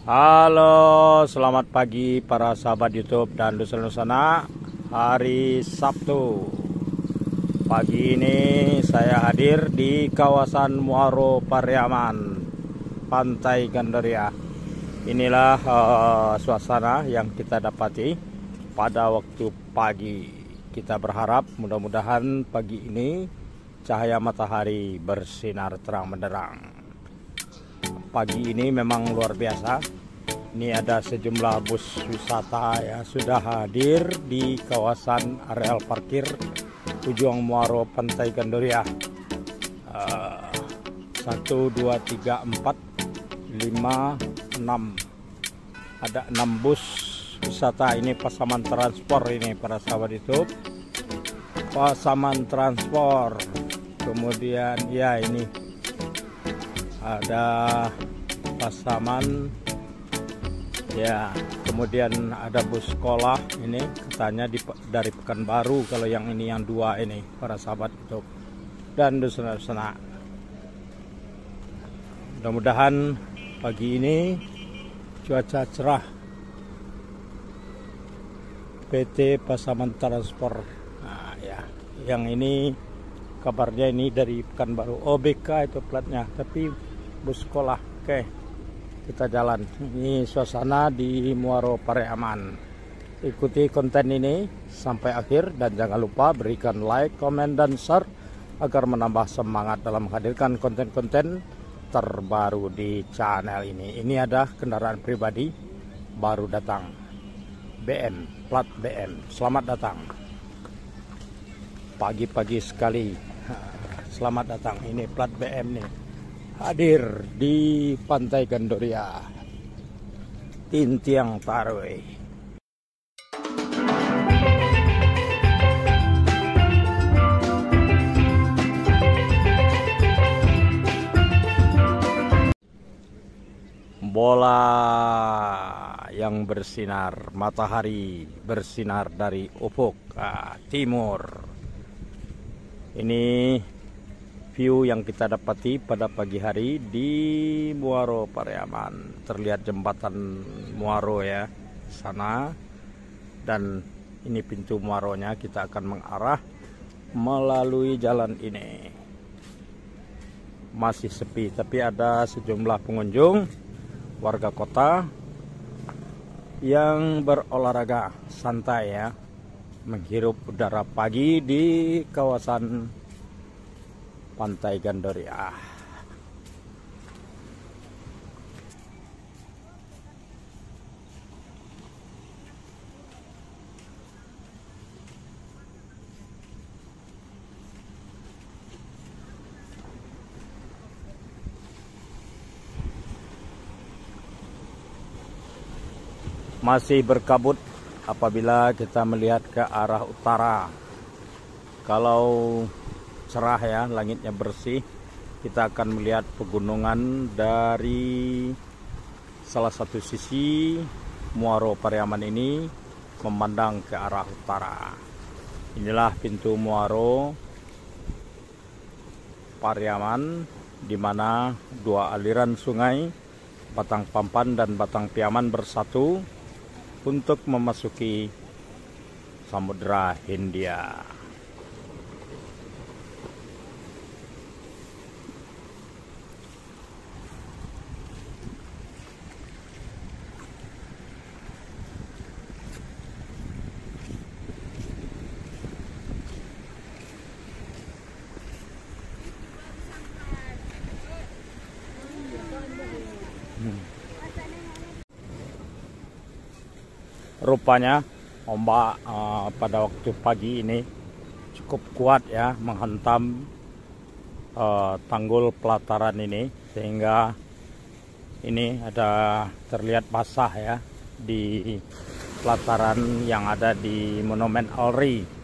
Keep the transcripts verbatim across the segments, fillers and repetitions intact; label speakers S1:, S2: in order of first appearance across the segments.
S1: Halo, selamat pagi para sahabat YouTube dan Nusana. Hari Sabtu pagi ini saya hadir di kawasan Muaro Pariaman, Pantai Gandoria. Inilah uh, suasana yang kita dapati pada waktu pagi. Kita berharap mudah-mudahan pagi ini cahaya matahari bersinar terang benderang. Pagi ini memang luar biasa. Ini ada sejumlah bus wisata ya sudah hadir di kawasan areal parkir Ujung Muaro Pantai Gandoria. Uh, satu, dua, tiga, empat, lima, enam. Ada enam bus wisata. Ini Pasaman Transport ini para sahabat itu. Pasaman Transport. Kemudian ya ini ada Pasaman ya, kemudian ada bus sekolah ini katanya di, dari Pekanbaru kalau yang ini yang dua ini para sahabat itu dan dusana-dusana. Mudah-mudahan pagi ini cuaca cerah. P T Pasaman Transport. Nah, ya, yang ini kabarnya ini dari Pekanbaru. O B K itu platnya, tapi bus sekolah. Oke, kita jalan. Ini suasana di Muaro Pariaman. Ikuti konten ini sampai akhir dan jangan lupa berikan like, komen, dan share agar menambah semangat dalam menghadirkan konten-konten terbaru di channel ini. Ini ada kendaraan pribadi baru datang, B M, plat B M. Selamat datang. Pagi-pagi sekali. Selamat datang. Ini plat B M nih. Hadir di Pantai Gandoria, Tintiang Tarwe. Bola yang bersinar, matahari bersinar dari ufuk ah, timur. Ini view yang kita dapati pada pagi hari di Muaro Pariaman. Terlihat jembatan Muaro ya sana, dan ini pintu Muaronya. Kita akan mengarah melalui jalan ini. Masih sepi, tapi ada sejumlah pengunjung warga kota yang berolahraga santai ya, menghirup udara pagi di kawasan Pantai Gandoria. Masih berkabut apabila kita melihat ke arah utara. Kalau cerah ya, langitnya bersih, kita akan melihat pegunungan dari salah satu sisi Muaro Pariaman ini memandang ke arah utara. Inilah pintu Muaro Pariaman, di mana dua aliran sungai Batang Pampan dan Batang Piaman bersatu untuk memasuki Samudra Hindia. Rupanya ombak uh, pada waktu pagi ini cukup kuat ya, menghantam uh, tanggul pelataran ini, sehingga ini ada terlihat basah ya di pelataran yang ada di Monumen Alri.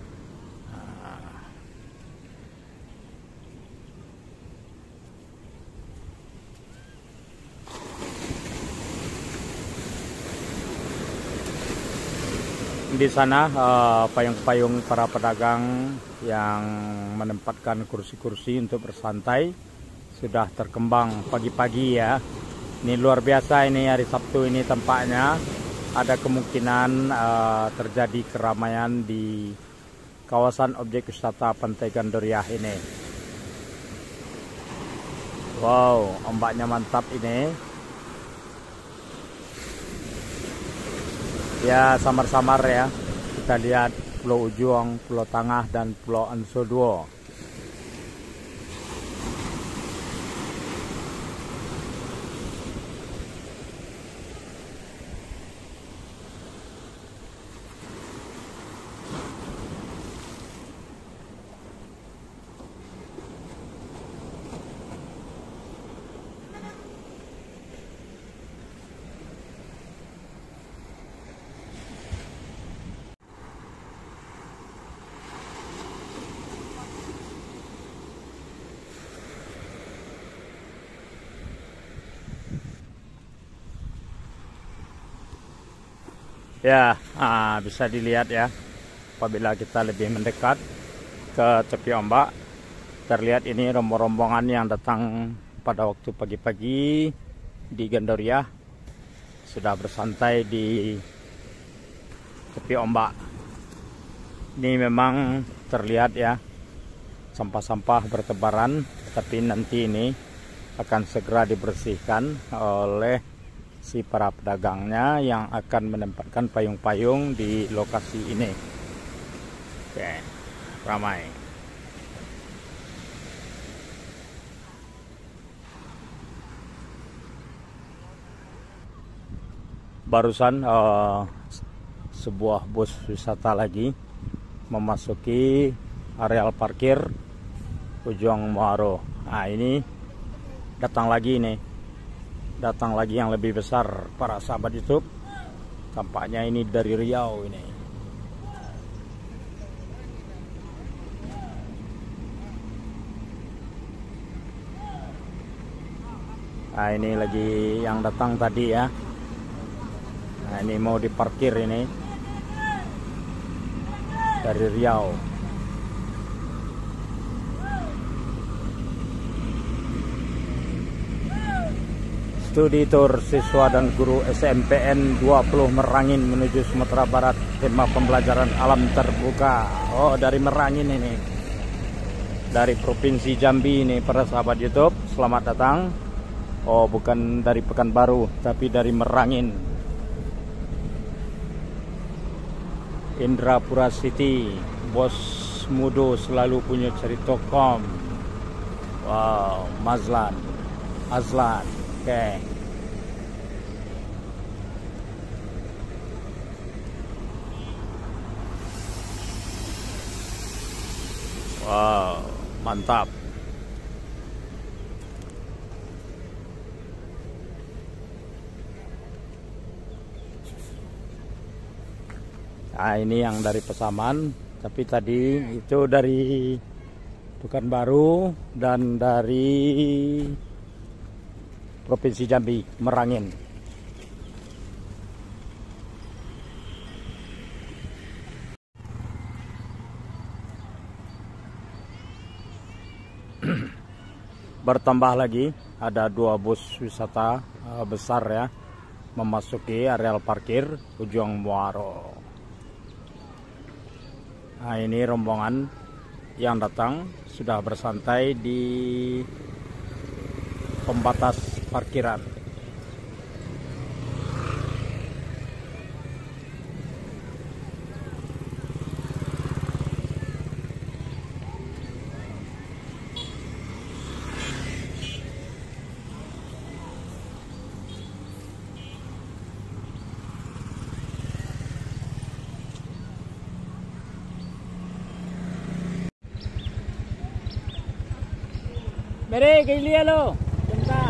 S1: Di sana payung-payung uh, para pedagang yang menempatkan kursi-kursi untuk bersantai sudah terkembang pagi-pagi ya. Ini luar biasa, ini hari Sabtu ini tampaknya ada kemungkinan uh, terjadi keramaian di kawasan objek wisata Pantai Gandoria ini. Wow, ombaknya mantap ini. Ya, samar-samar ya. Kita lihat Pulau Ujung, Pulau Tangah, dan Pulau Ansoduo. Ya, ah, bisa dilihat ya, apabila kita lebih mendekat ke tepi ombak, terlihat ini rombongan-rombongan yang datang pada waktu pagi-pagi di Gandoria sudah bersantai di tepi ombak. Ini memang terlihat ya, sampah-sampah bertebaran, tapi nanti ini akan segera dibersihkan oleh si para pedagangnya yang akan menempatkan payung-payung di lokasi ini. Oke, ramai. Barusan uh, sebuah bus wisata lagi memasuki areal parkir Ujung Muaro. Nah, ini datang lagi nih. Datang lagi yang lebih besar, para sahabat YouTube. Tampaknya ini dari Riau ini. Nah, ini lagi yang datang tadi ya. Nah, ini mau diparkir ini dari Riau. Studi tour siswa dan guru S M P N dua puluh Merangin menuju Sumatera Barat, tema pembelajaran alam terbuka. Oh, dari Merangin ini, dari Provinsi Jambi ini, para sahabat YouTube, selamat datang. Oh, bukan dari Pekanbaru, tapi dari Merangin, Indrapura City. Bos Mudo selalu punya cerita kom. Wow, Mazlan, Azlan. Oke. Okay. Wow, mantap. Nah, ini yang dari Pasaman, tapi tadi itu dari Pekanbaru dan dari Provinsi Jambi, Merangin. Bertambah lagi, ada dua bus wisata uh, besar ya, memasuki areal parkir Ujung Muaro. Nah, ini rombongan yang datang sudah bersantai di pembatas parkiran. Mere, kay liya lo. Tenta.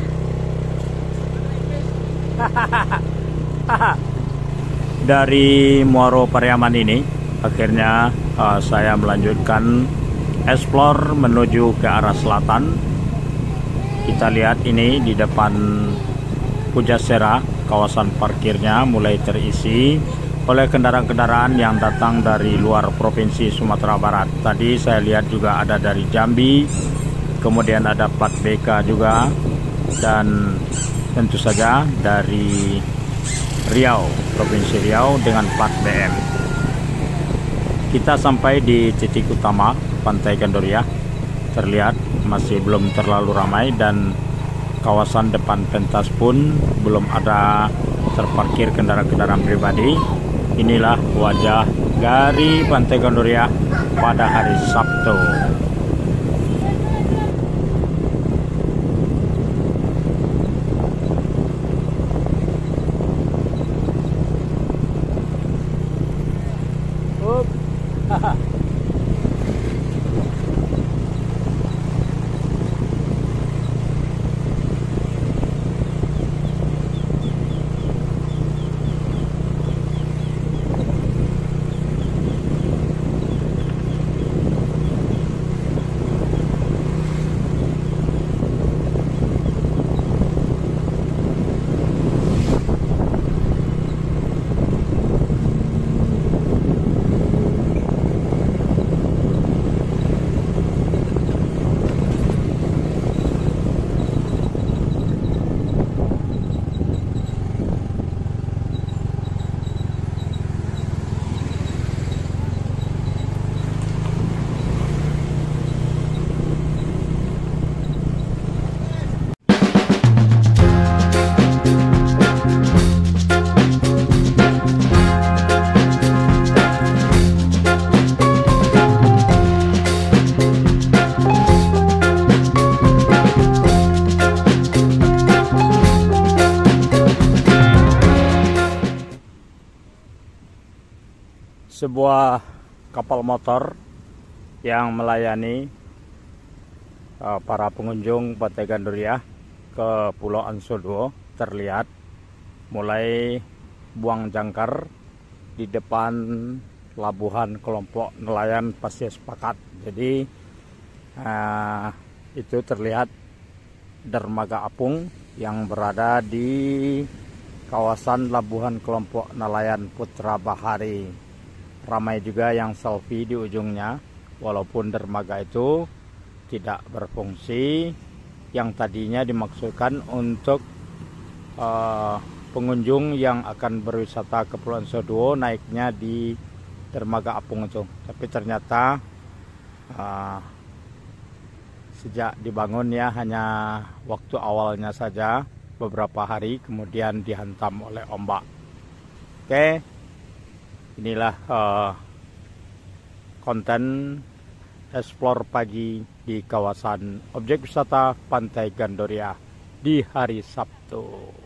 S1: Dari Muaro Pariaman ini, akhirnya uh, saya melanjutkan explore menuju ke arah selatan. Kita lihat ini di depan Pujasera, kawasan parkirnya mulai terisi oleh kendaraan-kendaraan yang datang dari luar Provinsi Sumatera Barat. Tadi saya lihat juga ada dari Jambi, kemudian ada plat B K juga, dan tentu saja dari Riau, Provinsi Riau dengan plat B M. Kita sampai di titik utama Pantai Gandoria. Terlihat masih belum terlalu ramai dan kawasan depan pentas pun belum ada terparkir kendaraan-kendaraan pribadi. Inilah wajah dari Pantai Gandoria pada hari Sabtu. Sebuah kapal motor yang melayani uh, para pengunjung Pantai Gandoria ke Pulau Ansoduo terlihat mulai buang jangkar di depan pelabuhan kelompok nelayan Pasir Sepakat. Jadi uh, itu terlihat dermaga apung yang berada di kawasan pelabuhan kelompok nelayan Putra Bahari. Ramai juga yang selfie di ujungnya, walaupun dermaga itu tidak berfungsi. Yang tadinya dimaksudkan untuk uh, pengunjung yang akan berwisata ke Pulau Ansoduo naiknya di dermaga apung itu, tapi ternyata uh, sejak dibangun ya hanya waktu awalnya saja beberapa hari, kemudian dihantam oleh ombak. Oke. Inilah uh, konten explore pagi di kawasan objek wisata Pantai Gandoria di hari Sabtu.